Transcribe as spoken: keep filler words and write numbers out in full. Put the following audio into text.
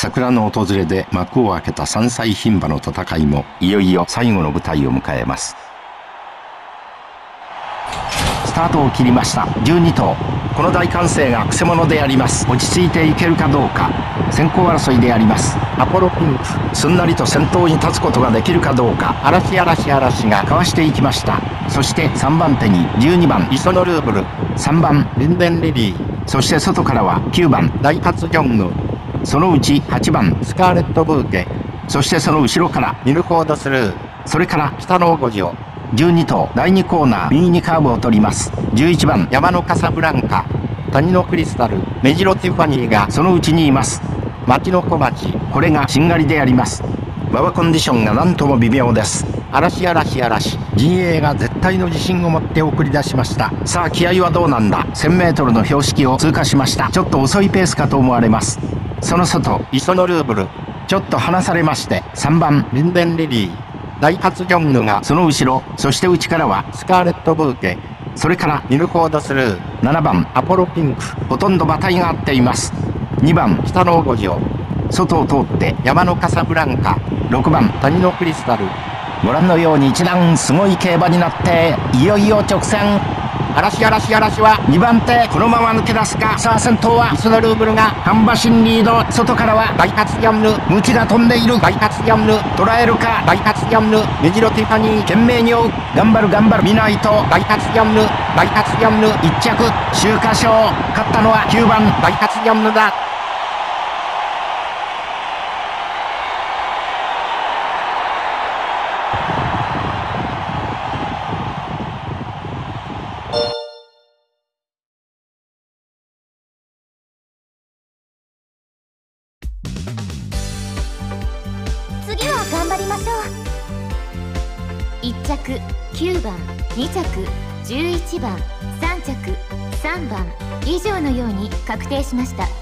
桜の訪れで幕を開けた三歳牝馬の戦いもいよいよ最後の舞台を迎えます。スタートを切りました。じゅうに頭、この大歓声がくせ者であります。落ち着いていけるかどうか、先行争いであります。アポロピンク、すんなりと先頭に立つことができるかどうか。嵐嵐嵐がかわしていきました。そしてさんばん手にじゅうにばんイソノルーブル、さんばんリンデンリリー、そして外からはきゅうばんダイハツジョング、そのうちはちばんスカーレットブーケ、そしてその後ろからミルフォードスルー、それから北のゴジオ。じゅうに頭、だいにコーナー右にカーブを取ります。じゅういちばん山のカサブランカ、谷のクリスタル、メジロティファニーがそのうちにいます。町の小町、これがしんがりであります。馬場コンディションが何とも微妙です。嵐嵐嵐、陣営が絶対の自信を持って送り出しました。さあ気合はどうなんだ。 せんメートルの標識を通過しました。ちょっと遅いペースかと思われます。その外、イソノルーブル、ちょっと離されまして、さんばんリンデンリリー、ダイハツジョングがその後ろ、そして内からはスカーレットブーケ、それからミルフォードスルー、ななばんアポロピンク、ほとんど馬体が合っています。にばん北のゴジオ、外を通って山のカサブランカ、ろくばん谷のクリスタル。ご覧のように一段すごい競馬になっていよいよ直線。嵐嵐嵐はにばん手、このまま抜け出すか。さあ先頭はイソノルーブルが半馬身リード。外からはダイハツヤンヌ、ムチが飛んでいる。ダイハツヤンヌ捉えるか。ダイハツヤンヌ、メジロティファニー懸命に追う。頑張る頑張る見ないと。ダイハツヤンヌ、ダイハツヤンヌいっ着、秋華賞。勝ったのはきゅうばんダイハツヤンヌだ。 次は頑張りましょう。いっ着きゅうばん、に着じゅういちばん、さん着さんばん以上のように確定しました。